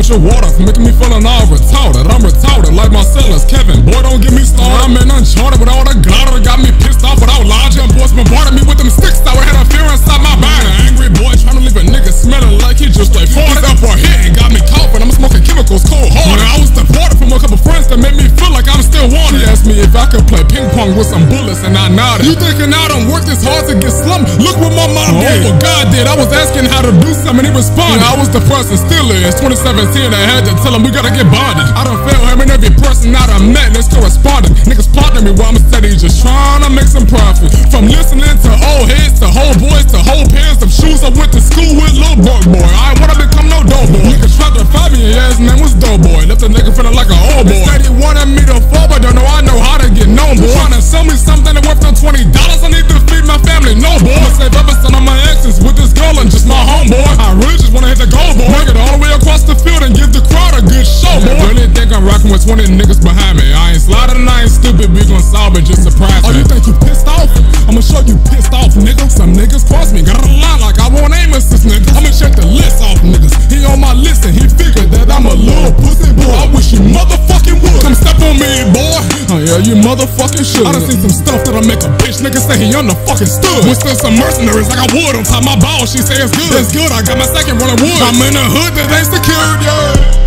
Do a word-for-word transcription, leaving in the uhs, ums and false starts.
your water, making me feeling all retarded. I'm retarded like Marcellus Kevin. Boy, don't get me started. I'm in uncharted with all the glitter. Got me pissed off without logic. Them boys bombarded me with them sticks. I had a fear inside my body. An angry boy trying to leave a nigga smelling like he just like farted. Up for hit and got me coughing. I'm smoking chemicals cold hard. I was deported from a couple friends that made me feel like I'm still wanted. She asked me if I could play ping pong with some bullets, and I nodded. You thinking I don't work this hard to get slumped? Look what my mom did. Oh, what God did. I was asking how to do something, he responded. I was depressed and still is. twenty seventeen, I had to tell him we gotta get bonded. I done failed him and every person I done met, and it's corresponding. Niggas plotting me while I'm steady just trying to make some profit. From listening to old heads to whole boys to whole pairs of shoes I went to school with, little broke boy. I ain't wanna become no dope boy. Niggas tried to find me, and his name was dope boy. Left the nigga feeling like a old boy. They said he wanted me to fall, but don't know I know how to get known, boy. Trying to sell me something that worth no twenty dollars, I need to feed my family, no boy. I'ma save every son of my exes with this girl and just my homeboy. I really just wanna hit the goal, boy. Make it all the way across the field and give the crowd a good show, boy. I really think I'm rocking with twenty niggas behind me. I ain't sliding and I ain't stupid, we gon' solve it, just surprise me. Oh, you think you pissed off? I'ma show you pissed off, nigga. Some niggas cross me, got a line like I won't aim assist, nigga. I'ma check the list off, niggas. He on my list and he figured that I'm a little pussy, boy. I wish you motherfucking would come step on me, boy. Oh yeah, you motherfucking should. I done seen some stuff that'll make a bitch nigga say he on the fucking stood. Withstood some mercenaries like I would on top my balls. She say it's good. It's good, I got my second rolling wood. I'm in the hood that ain't secured, yeah.